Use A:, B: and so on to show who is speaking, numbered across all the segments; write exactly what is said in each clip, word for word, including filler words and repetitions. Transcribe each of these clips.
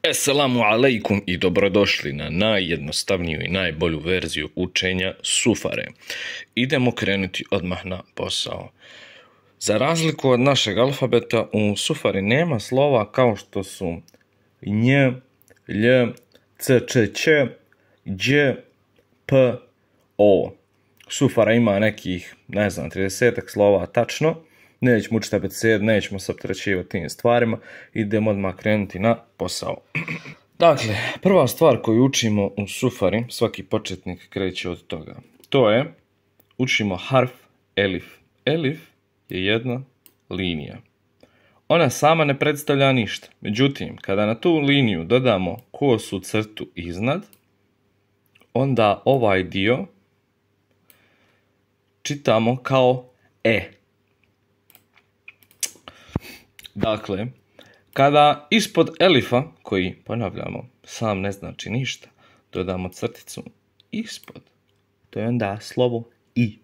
A: Esselamu alaikum i dobrodošli na najjednostavniju i najbolju verziju učenja sufare. Idemo krenuti odmah na posao. Za razliku od našeg alfabeta, u sufari nema slova kao što su nj, lj, c, č, ć, đ, p, o. Sufara ima nekih, ne znam, tridesetak slova tačno. Nećemo učiti abeced, nećemo se opterećivati tim stvarima. Idemo odmah krenuti na posao. Dakle, prva stvar koju učimo u sufari, svaki početnik kreće od toga. To je, učimo harf elif. Elif je jedna linija. Ona sama ne predstavlja ništa. Međutim, kada na tu liniju dodamo kosu crtu iznad, onda ovaj dio čitamo kao e. Dakle, kada ispod elifa, koji, ponavljamo, sam ne znači ništa, dodamo crticu ispod, to je onda slovo i.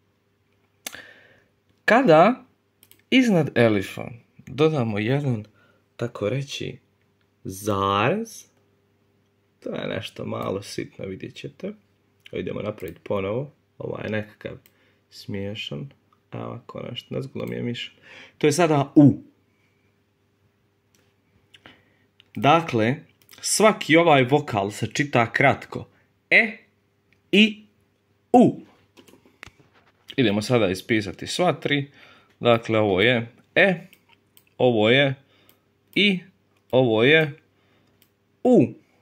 A: Kada iznad elifa dodamo jedan, tako reći, zarez, to je nešto malo sitno, vidjet ćete. Idemo napraviti ponovo, ovaj je nekakav smiješan, a ovako nešto, nezgodno mi je mišan. To je sada u. Dakle, svaki ovaj vokal se čita kratko. E, i, u. Idemo sada ispisati sva tri. Dakle, ovo je e, ovo je i, ovo je u.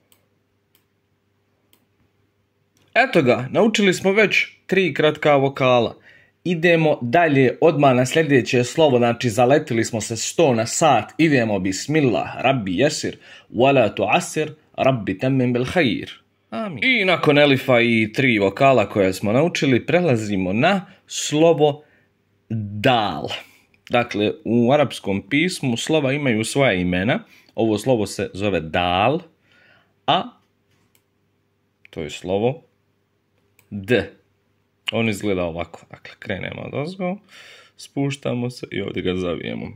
A: Eto ga, naučili smo već tri kratka vokala. Idemo dalje odmah na sljedeće slovo, znači zaletili smo se sto na sat, idemo bismillah, rabbi jesir, wala tu'asir, rabbi temmen bil khair. Amin. I nakon elifa i tri vokala koje smo naučili, prelazimo na slovo dal. Dakle, u arapskom pismu slova imaju svoja imena, ovo slovo se zove dal, a to je slovo d. On izgleda ovako, dakle, krenemo odozgo, spuštamo se i ovdje ga zavijemo.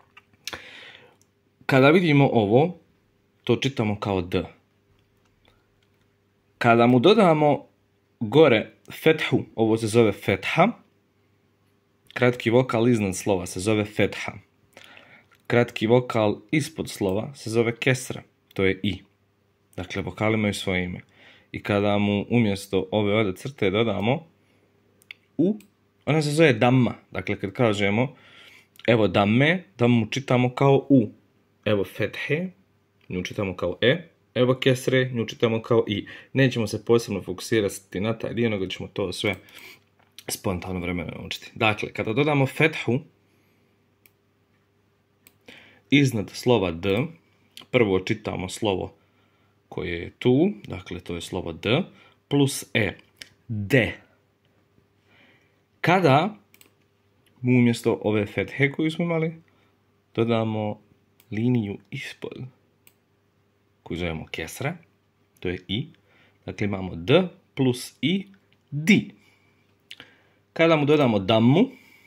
A: Kada vidimo ovo, to čitamo kao d. Kada mu dodamo gore fethu, ovo se zove fetha, kratki vokal iznad slova se zove fetha. Kratki vokal ispod slova se zove kesra, to je i. Dakle, vokali imaju svoje ime. I kada mu umjesto ove ovdje crte dodamo u, ona se zove damma. Dakle, kad kažemo evo damme, dammu čitamo kao u. Evo fethe, nju čitamo kao e. Evo kesre, nju čitamo kao i. Nećemo se posebno fokusirati na taj dio, nego ćemo to sve spontano vremena naučiti. Dakle, kada dodamo fethu iznad slova d, prvo čitamo slovo koje je tu, dakle to je slovo d, plus e. D. Kada umjesto ove fethe koju smo imali, dodamo liniju ispod, koju zovemo kesra, to je i, dakle imamo d plus i, di. Kada mu dodamo dammu,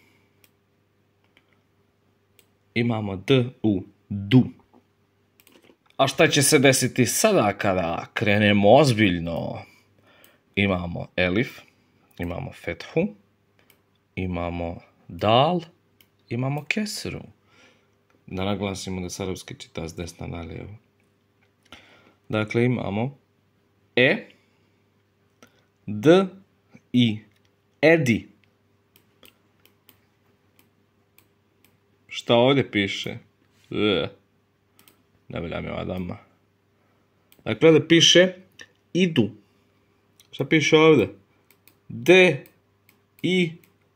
A: imamo d u, du. A šta će se desiti sada kada krenemo ozbiljno? Imamo elif, imamo fethu, imamo dal, imamo kesru. Da naglasimo da se arapski čita s desna na lijevo. Dakle, imamo e, d, i, edi. Šta ovdje piše? E. Ne velja mi ova dama. Dakle, ovdje piše idu. Šta piše ovdje? D, i,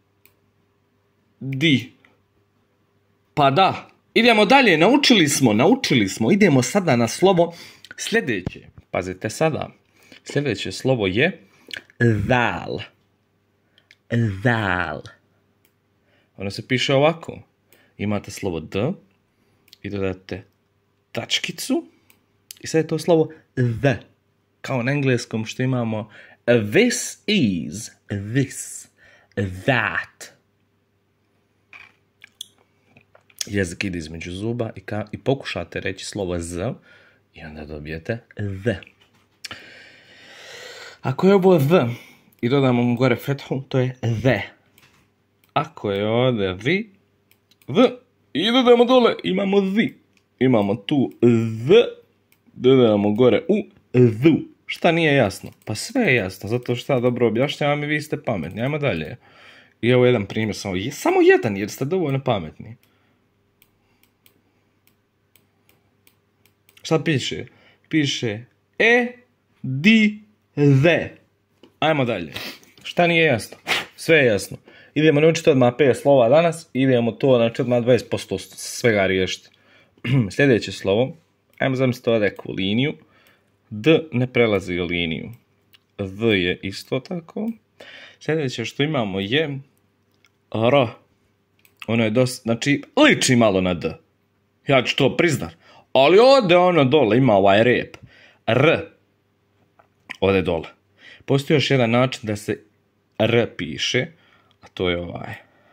A: di. Pa da. Idemo dalje. Naučili smo, naučili smo. Idemo sada na slovo sljedeće. Pazite sada. Sljedeće slovo je zal. Zal. Ono se piše ovako. Imate slovo d i dodate tačkicu i sad je to slovo the. Kao na engleskom što imamo this is, this, that. Jezik ide između zuba i, ka, i pokušate reći slovo z i onda dobijete V. Ako je ovo V i dodamo mu gore fethu, to je V. Ako je ovdje vi, V, i dodamo dole, imamo vi. Imamo tu V, dodamo gore u, V. Šta nije jasno? Pa sve je jasno, zato što ja dobro objašnjavam i vi ste pametni. Ajmo dalje. I evo jedan primjer, samo, samo jedan, jer ste dovoljno pametni. Šta piše? Piše E, di, V. Ajmo dalje. Šta nije jasno? Sve je jasno. Idemo naučiti odmah pet slova danas, idemo to znači odmah dvadeset posto svega riješiti. Sljedeće slovo, ajmo zamisliti ovdje liniju. D ne prelazi liniju. V je isto tako. Sljedeće što imamo je R. Ono je dosta, znači liči malo na D. Ja ću to priznat. Ali ovdje ono dole ima ovaj rep. R. Ovdje dole. Postoji još jedan način da se R piše, a to je ovaj.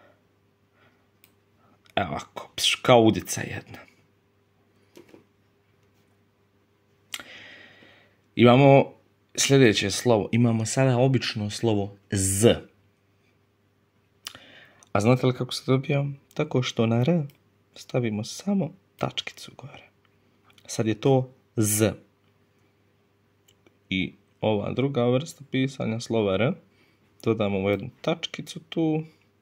A: Evo ovako, kao udica jedna. Imamo sljedeće slovo. Imamo sada obično slovo Z. A znate li kako se dobija? Tako što na R stavimo samo tačkicu gore. Sad je to Z. I ova druga vrsta pisanja slova R. Dodamo mu jednu tačkicu tu.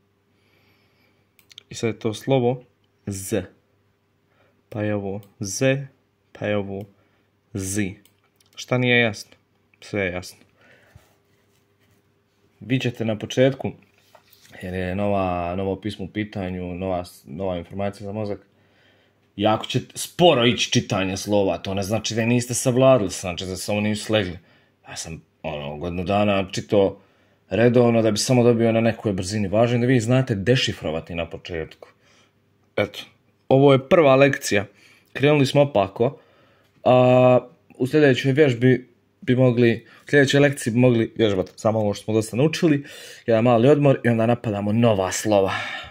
A: I sad je to slovo Z. Pa je ovo Z. Pa je ovo Z. Šta nije jasno? Sve je jasno. Vi ćete na početku, jer je nova, novo pismo u pitanju, nova, nova informacija za mozak, jako će sporo ići čitanje slova. To ne znači da niste savladili, znači da samo nisu slegli. Ja sam ono, godinu dana čitao redovno da bi samo dobio na nekoj brzini. Važno je da vi znate dešifrovati na početku. Eto, ovo je prva lekcija. Krenuli smo opako. A u sljedećoj vježbi bi mogli, u sljedećoj lekciji bi mogli vježbati samo ovo što smo dosta naučili. Jedan mali odmor i onda napadamo nova slova.